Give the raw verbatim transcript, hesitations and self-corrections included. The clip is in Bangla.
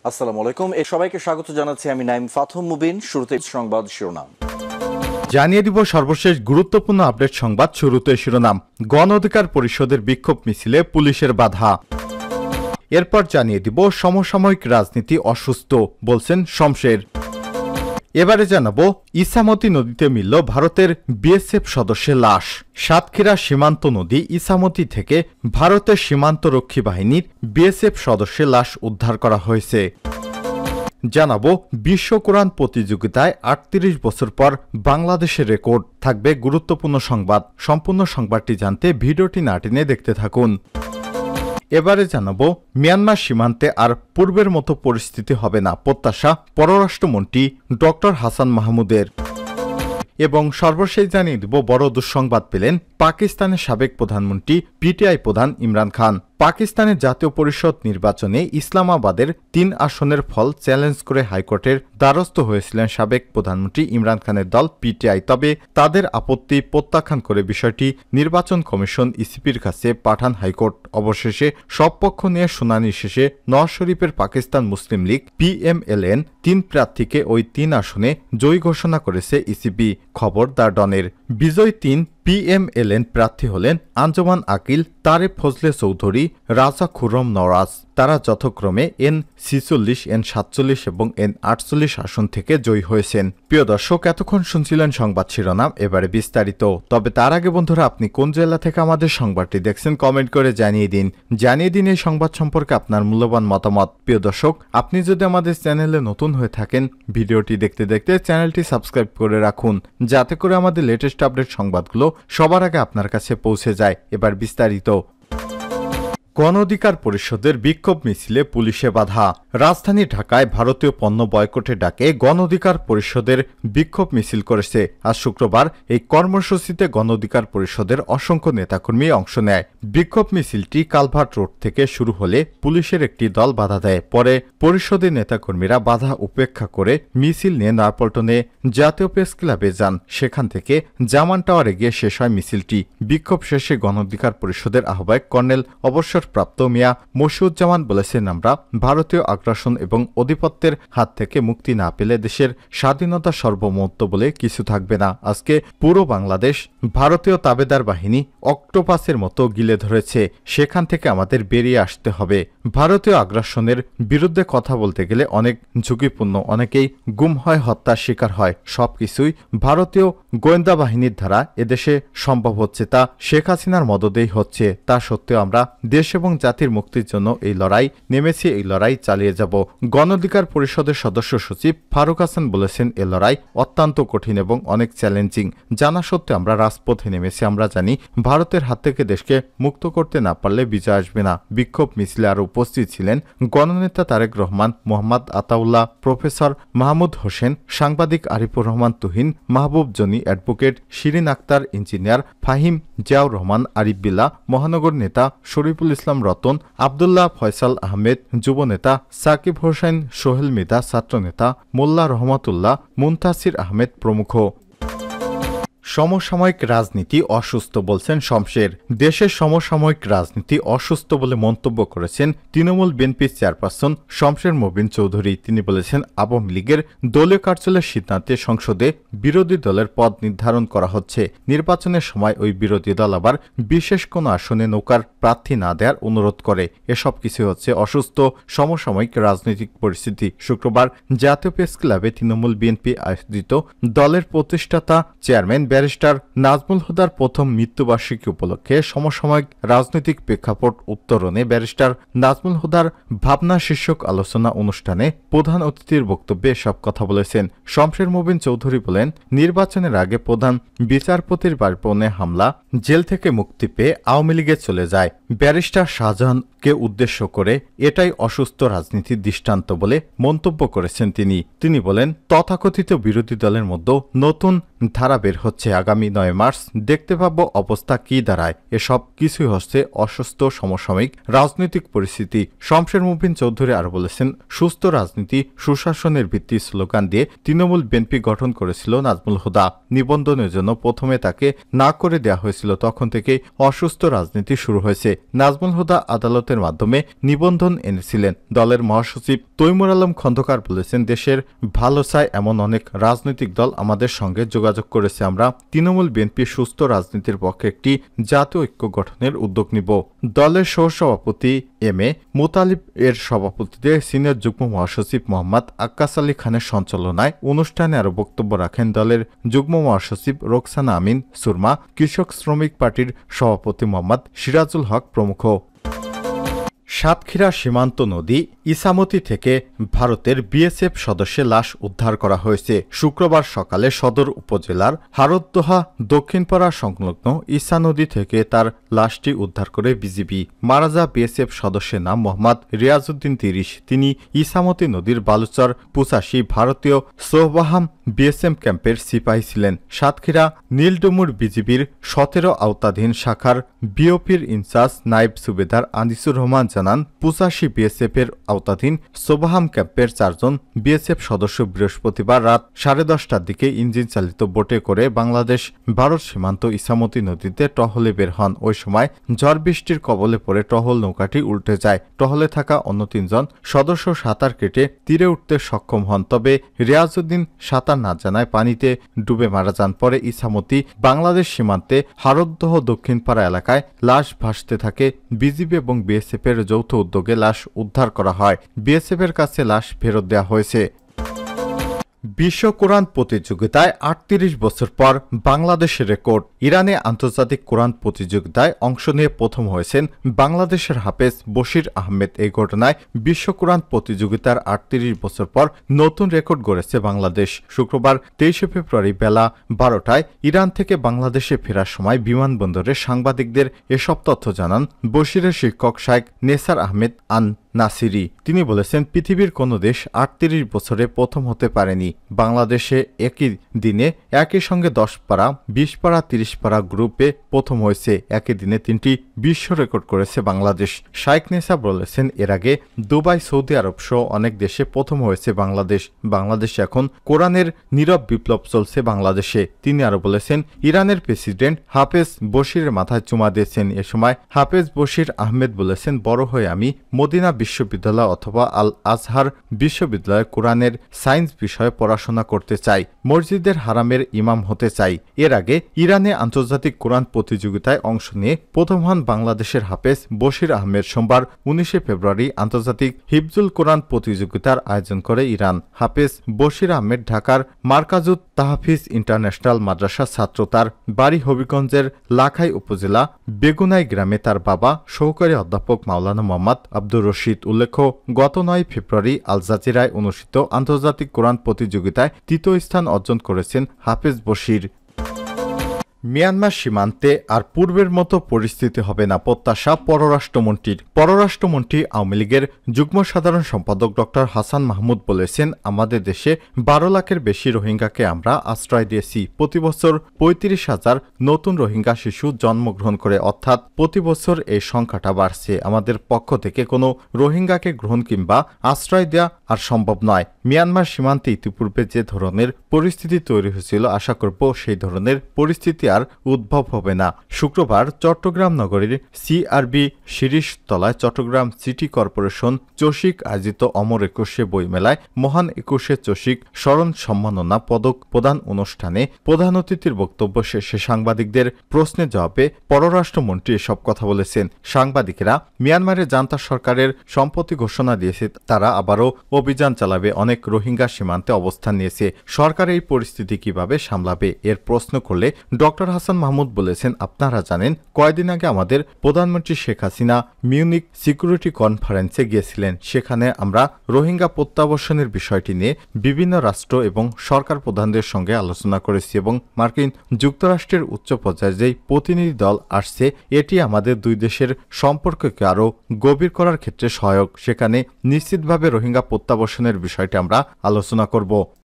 আসসালামু আলাইকুম, এই সবাইকে স্বাগত জানাচ্ছি আমি নাইম ফাথম মুবিন। শুরুতে সংবাদ শিরোনাম জানিয়ে দিব সর্বশেষ গুরুত্বপূর্ণ আপডেট সংবাদ। শুরুতে শিরোনাম, গণ অধিকার পরিষদের বিক্ষোভ মিছিলে পুলিশের বাধা। এরপর জানিয়ে দিব সমসাময়িক রাজনীতি অসুস্থ বলছেন শমশের। এবারে জানাবো ইসামতি নদীতে মিলল ভারতের বিএসএফ সদস্যের লাশ। সাতক্ষীরা সীমান্ত নদী ইসামতি থেকে ভারতের সীমান্তরক্ষী বাহিনীর বিএসএফ সদস্যের লাশ উদ্ধার করা হয়েছে। জানাবো বিশ্ব কোরআন প্রতিযোগিতায় আটত্রিশ বছর পর বাংলাদেশের রেকর্ড। থাকবে গুরুত্বপূর্ণ সংবাদ। সম্পূর্ণ সংবাদটি জানতে ভিডিওটি না টেনে দেখতে থাকুন। এবারে জানাবো মিয়ানমার সীমান্তে আর পূর্বের মতো পরিস্থিতি হবে না, প্রত্যাশা পররাষ্ট্রমন্ত্রী ডক্টর হাসান মাহমুদের। এবং সর্বশেষ জানিয়ে দেব বড় দুঃসংবাদ পেলেন পাকিস্তানের সাবেক প্রধানমন্ত্রী পিটিআই প্রধান ইমরান খান। পাকিস্তানের জাতীয় পরিষদ নির্বাচনে ইসলামাবাদের তিন আসনের ফল চ্যালেঞ্জ করে হাইকোর্টের দ্বারস্থ হয়েছিলেন সাবেক প্রধানমন্ত্রী ইমরান খানের দল পিটিআই। তবে তাদের আপত্তি প্রত্যাখ্যান করে বিষয়টি নির্বাচন কমিশন ইসিপির কাছে পাঠান হাইকোর্ট। অবশেষে সব পক্ষ নিয়ে শুনানি শেষে নওয়াজ শরীফের পাকিস্তান মুসলিম লীগ পিএমএলএন তিন প্রার্থীকে ওই তিন আসনে জয়ী ঘোষণা করেছে ইসিপি। খবর দ্য ডনের। বিজয়ী তিন পিএমএলএন প্রার্থী হলেন আঞ্জুমান আকিল, তারেক ফজলে চৌধুরী, রাজা খুররম নওয়াজ। তারা যথাক্রমে এন ছিচল্লিশ, এন সাতচল্লিশ এবং এন আটচল্লিশ আসন থেকে জয়ী হয়েছেন। প্রিয় দর্শক, এতক্ষণ শুনছিলেন সংবাদ শিরোনাম, এবারে বিস্তারিত। তবে তার আগে বন্ধুরা, আপনি কোন জেলা থেকে আমাদের সংবাদটি দেখছেন কমেন্ট করে জানিয়ে দিন। জানিয়ে দিন এই সংবাদ সম্পর্কে আপনার মূল্যবান মতামত। প্রিয় দর্শক, আপনি যদি আমাদের চ্যানেলে নতুন হয়ে থাকেন, ভিডিওটি দেখতে দেখতে চ্যানেলটি সাবস্ক্রাইব করে রাখুন, যাতে করে আমাদের লেটেস্ট আপডেট সংবাদগুলো সবার আগে আপনার কাছে পৌঁছে যায়। এবার বিস্তারিত। গণ অধিকার পরিষদের বিক্ষোভ মিছিলে পুলিশে বাধা। রাজধানী ঢাকায় ভারতীয় পণ্য বয়কটের ডাকে গণ অধিকার পরিষদের বিক্ষোভ মিছিল করেছে। আজ শুক্রবার এই কর্মসূচিতে গণ অধিকার পরিষদের অসংখ্য নেতাকর্মী অংশ নেয়। বিক্ষোভ মিছিলটি কালভার্ট রোড থেকে শুরু হলে পুলিশের একটি দল বাধা দেয়। পরে পরিষদের নেতাকর্মীরা বাধা উপেক্ষা করে মিছিল নিয়ে নয়াপল্টনে জাতীয় প্রেস ক্লাবে যান। সেখান থেকে জামান টাওয়ারে গিয়ে শেষ হয় মিছিলটি। বিক্ষোভ শেষে গণ অধিকার পরিষদের আহ্বায়ক কর্নেল অবসর প্রাপ্ত মিয়া মশিউজ্জামান বলেছেন, আমরা ভারতীয় আগ্রাসন এবং আধিপত্যের হাত থেকে মুক্তি না পেলে দেশের স্বাধীনতা সর্বমহত্ব বলে কিছু থাকবে না। আজকে পুরো বাংলাদেশ ভারতীয় তাবেদার বাহিনী অক্টোপাসের মতো গিলে ধরেছে, সেখান থেকে আমাদের বেরিয়ে আসতে হবে। ভারতীয় আগ্রাসনের বিরুদ্ধে কথা বলতে গেলে অনেক ঝুঁকিপূর্ণ, অনেকেই গুম হয়, হত্যার শিকার হয়। সবকিছুই ভারতীয় গোয়েন্দা বাহিনীর দ্বারা এদেশে সম্ভব হচ্ছে, তা শেখ হাসিনার মদদেই হচ্ছে। তা সত্ত্বেও আমরা দেশ এবং জাতির মুক্তির জন্য এই লড়াই নেমেছি, এই লড়াই চালিয়ে যাব। গণ অধিকার পরিষদের সদস্য সচিব ফারুক হাসান বলেছেন, এ লড়াই অত্যন্ত কঠিন এবং অনেক চ্যালেঞ্জিং। জানা সত্ত্বেও আমরা রাজপথে নেমেছি। আমরা জানি ভারতের হাত থেকে দেশকে মুক্ত করতে না পারলে বিজয় আসবে না। বিক্ষোভ মিছিলে আরও উপস্থিত ছিলেন গণনেতা তারেক রহমান, মোহাম্মদ আতাউল্লাহ, প্রফেসর মাহমুদ হোসেন, সাংবাদিক আরিফুর রহমান তুহিন, মাহবুব জনি, অ্যাডভোকেট শিরিন আক্তার, ইঞ্জিনিয়ার ফাহিম, জিয়াউর রহমান, আরিফ বিল্লা, মহানগর নেতা শরীফুল ইসলাম রতন, আবদুল্লাহ ফয়সাল আহমেদ, যুবনেতা সাকিব হোসেন, সোহেল মিদা, ছাত্রনেতা মোল্লা রহমতুল্লাহ, মুনতাসির আহমেদ প্রমুখ। সমসাময়িক রাজনীতি অসুস্থ বলছেন শমশের। দেশের সমসাময়িক রাজনীতি অসুস্থ বলে মন্তব্য করেছেন তৃণমূল বিএনপির চেয়ারপারসন শমশের মুবিন চৌধুরী। তিনি বলেছেন, আওয়ামী লীগের দলীয় কার্যালয়ের সিদ্ধান্তে সংসদে বিরোধী দলের পদ নির্ধারণ করা হচ্ছে। নির্বাচনের সময় ওই বিরোধী দল আবার বিশেষ কোনো আসনে নৌকার প্রার্থী না দেওয়ার অনুরোধ করে। এসব কিছু হচ্ছে অসুস্থ সমসাময়িক রাজনৈতিক পরিস্থিতি। শুক্রবার জাতীয় প্রেস ক্লাবে তৃণমূল বিএনপি আয়োজিত দলের প্রতিষ্ঠাতা চেয়ারম্যান ব্যারিস্টার নাজমুল হুদার প্রথম মৃত্যুবার্ষিকী উপলক্ষে সমসাময়িক রাজনৈতিক প্রেক্ষাপট উত্তরণে ব্যারিস্টার নাজমুল হুদার ভাবনা শীর্ষক আলোচনা অনুষ্ঠানে প্রধান অতিথির বক্তব্যে সব কথা বলেছেন শমশের মুবিন চৌধুরী। বলেন, নির্বাচনের আগে প্রধান বিচারপতির বাড়িপণে হামলা, জেল থেকে মুক্তি পেয়ে আওয়ামী লীগে চলে যায় ব্যারিস্টার শাহজাহানকে উদ্দেশ্য করে এটাই অসুস্থ রাজনীতির দৃষ্টান্ত বলে মন্তব্য করেছেন তিনি। তিনি বলেন, তথাকথিত বিরোধী দলের মধ্যে নতুন ধারা বের হচ্ছে। হচ্ছে আগামী নয় মার্চ, দেখতে পাবো অবস্থা কি দাঁড়ায়। এসব কিছুই হচ্ছে অসুস্থ সমসাময়িক রাজনৈতিক পরিস্থিতি। শমশের মুবিন চৌধুরী আরো বলেছেন, সুস্থ রাজনীতি সুশাসনের ভিত্তি স্লোগান দিয়ে তৃণমূল বিএনপি গঠন করেছিল নাজমুল হুদা। নিবন্ধনের জন্য প্রথমে তাকে না করে দেওয়া হয়েছিল, তখন থেকে অসুস্থ রাজনীতি শুরু হয়েছে। নাজমুল হুদা আদালতের মাধ্যমে নিবন্ধন এনেছিলেন। দলের মহাসচিব তৈমুর আলম খন্দকার বলেছেন, দেশের ভালো চায় এমন অনেক রাজনৈতিক দল আমাদের সঙ্গে যোগাযোগ করেছে। আমরা তৃণমূল বিএনপি সুস্থ রাজনীতির পক্ষে একটি জাতীয় ঐক্য গঠনের উদ্যোগ নিব। দলের সহসভাপতি এম এ মুতালিব এর সভাপতিত্বে সিনিয়র যুগ্ম মহাসচিব মোহাম্মদ আক্কাস আলী খানের সঞ্চালনায় অনুষ্ঠানে আরো বক্তব্য রাখেন দলের যুগ্ম মহাসচিব রোকসানা আমিন সুরমা, কৃষক শ্রমিক পার্টির সভাপতি মোহাম্মদ সিরাজুল হক প্রমুখ। সাতক্ষীরা সীমান্ত নদী ইসামতি থেকে ভারতের বিএসএফ সদস্যের লাশ উদ্ধার করা হয়েছে। শুক্রবার সকালে সদর উপজেলার হারতদোহা দক্ষিণপাড়া সংলগ্ন ইসা নদী থেকে তার লাশটি উদ্ধার করে বিজিবি। মারা যাওয়া বিএসএফ সদস্যের নাম মোহাম্মদ রিয়াজউদ্দিন তিরিশ। তিনি ইসামতি নদীর বালুচর পুচাশি ভারতীয় সোহবাহাম বিএসএফ ক্যাম্পের সিপাহী ছিলেন। সাতক্ষীরা নীলডুমুর বিজিবির সতেরো আওতাধীন শাখার বিওপির ইনচার্জ নায়েব সুবেদার আনিসুর রহমান জানান, পুচাশি বিএসএফ এর আওতাধীন সোবাহাম ক্যাম্পের চারজন বিএসএফ সদস্য বৃহস্পতিবার রাত সাড়ে দশটার দিকে ইঞ্জিন চালিত বোটে করে বাংলাদেশ ভারত সীমান্ত ইসামতি নদীতে টহলে বের হন। ওই সময় ঝড় বৃষ্টির কবলে পড়ে টহল নৌকাটি উল্টে যায়। টহলে থাকা অন্য তিনজন সদস্য সাঁতার কেটে তীরে উঠতে সক্ষম হন, তবে রিয়াজউদ্দিন সাঁতার না জানায় পানিতে ডুবে মারা যান। পরে ইসামতি বাংলাদেশ সীমান্তে হারতদহ দক্ষিণপাড়া এলাকায় লাশ ভাসতে থাকে। বিজিবি এবং বিএসএফ এর যৌথ উদ্যোগে লাশ উদ্ধার করা হয়। বিএসএফ এর কাছে লাশ ফেরত দেওয়া হয়েছে। বিশ্ব কোরআন প্রতিযোগিতায় আটত্রিশ বছর পর বাংলাদেশের রেকর্ড। ইরানে আন্তর্জাতিক কোরআন প্রতিযোগিতায় অংশ নিয়ে প্রথম হয়েছেন বাংলাদেশের হাফেজ বশির আহমেদ। এই ঘটনায় বিশ্ব কোরআন প্রতিযোগিতার আটত্রিশ বছর পর নতুন রেকর্ড গড়েছে বাংলাদেশ। শুক্রবার তেইশে ফেব্রুয়ারি বেলা বারোটায় ইরান থেকে বাংলাদেশে ফেরার সময় বিমানবন্দরে সাংবাদিকদের এসব তথ্য জানান বশিরের শিক্ষক শাইখ নেসার আহমেদ আন নাসিরি। তিনি বলেছেন, পৃথিবীর কোনো দেশ আটত্রিশ বছরে প্রথম হতে পারেনি। বাংলাদেশে একই দিনে একই সঙ্গে দশ পারা বিশ পারা তিরিশ পারা গ্রুপে প্রথম হয়েছে। একই দিনে তিনটি বিশ্ব রেকর্ড করেছে বাংলাদেশ। শাইখ নেসা বলেছেন, এর আগে দুবাই, সৌদি আরব সহ অনেক দেশে প্রথম হয়েছে বাংলাদেশ। বাংলাদেশে এখন কোরআনের নীরব বিপ্লব চলছে বাংলাদেশে। তিনি আরো বলেছেন, ইরানের প্রেসিডেন্ট হাফেজ বশিরের মাথায় চুমা দিয়েছেন। এ সময় হাফেজ বশির আহমেদ বলেছেন, বড় হয়ে আমি মদিনা বিশ্ববিদ্যালয় অথবা আল আজহার বিশ্ববিদ্যালয়ে কোরআনের সায়েন্স বিষয়ে পড়াশোনা করতে চাই, মসজিদের হারামের ইমাম হতে চাই। এর আগে ইরানে আন্তর্জাতিক কোরআন প্রতিযোগিতায় অংশ নিয়ে প্রথম হন বাংলাদেশের হাফেজ বশির আহমেদ। সোমবার উনিশে ফেব্রুয়ারি আন্তর্জাতিক হিফজুল কোরআন প্রতিযোগিতার আয়োজন করে ইরান। হাফেজ বশির আহমেদ ঢাকার মার্কাজুত তাহফিজ ইন্টারন্যাশনাল মাদ্রাসার ছাত্র। তার বাড়ি হবিগঞ্জের লাখাই উপজেলা বেগুনাই গ্রামে। তার বাবা সহকারী অধ্যাপক মাওলানা মোহাম্মদ আব্দুর রশিদ। উল্লেখ্য, গত নয় ফেব্রুয়ারি আল জাজিরায় অনুষ্ঠিত আন্তর্জাতিক কোরআন প্রতিযোগিতায় তৃতীয় স্থান অর্জন করেছেন হাফেজ বশির। মিয়ানমার সীমান্তে আর পূর্বের মতো পরিস্থিতি হবে না, প্রত্যাশা পররাষ্ট্রমন্ত্রীর। পররাষ্ট্রমন্ত্রী আওয়ামী লীগের যুগ্ম সাধারণ সম্পাদক ডক্টর হাসান মাহমুদ বলেছেন, আমাদের দেশে বারো লাখের বেশি রোহিঙ্গাকে আমরা আশ্রয় দিয়েছি। প্রতি বছর পঁয়ত্রিশ হাজার নতুন রোহিঙ্গা শিশু জন্মগ্রহণ করে, অর্থাৎ প্রতি বছর এই সংখ্যাটা বাড়ছে। আমাদের পক্ষ থেকে কোনো রোহিঙ্গাকে গ্রহণ কিংবা আশ্রয় দেওয়া আর সম্ভব নয়। মিয়ানমার সীমান্তে ইতিপূর্বে যে ধরনের পরিস্থিতি তৈরি হয়েছিল, আশা করব সেই ধরনের পরিস্থিতি আর উদ্ভব হবে না। শুক্রবার চট্টগ্রাম নগরীর সিআরবি শিরিষতলায় চট্টগ্রাম সিটি কর্পোরেশন চসিক আয়োজিত অমর একুশে বইমেলায় মহান একুশে চসিক স্মরণ সম্মাননা পদক প্রদান অনুষ্ঠানে প্রধান অতিথির বক্তব্য শেষে সাংবাদিকদের প্রশ্নের জবাবে পররাষ্ট্রমন্ত্রী এসব কথা বলেছেন। সাংবাদিকেরা মিয়ানমারের জান্তা সরকারের সম্পত্তি ঘোষণা দিয়েছে, তারা আবারও অভিযান চালাবে। অনেক রোহিঙ্গা সীমান্তে অবস্থান নিয়েছে, সরকার এই পরিস্থিতি কিভাবে সামলাবে এর প্রশ্ন করলে ডক্টর হাসান মাহমুদ বলেছেন, আপনারা জানেন কয়েকদিন আগে আমাদের প্রধানমন্ত্রী শেখ হাসিনা মিউনিক সিকিউরিটি কনফারেন্সে গিয়েছিলেন। সেখানে আমরা রোহিঙ্গা প্রত্যাবর্ষণের বিষয়টি নিয়ে বিভিন্ন রাষ্ট্র এবং সরকার প্রধানদের সঙ্গে আলোচনা করেছি এবং মার্কিন যুক্তরাষ্ট্রের উচ্চ পর্যায়ে যেই প্রতিনিধি দল আসছে, এটি আমাদের দুই দেশের সম্পর্ককে আরও গভীর করার ক্ষেত্রে সহায়ক। সেখানে নিশ্চিতভাবে রোহিঙ্গা প্রত্যাবর্ষণের বিষয়টি আমরা আলোচনা করব।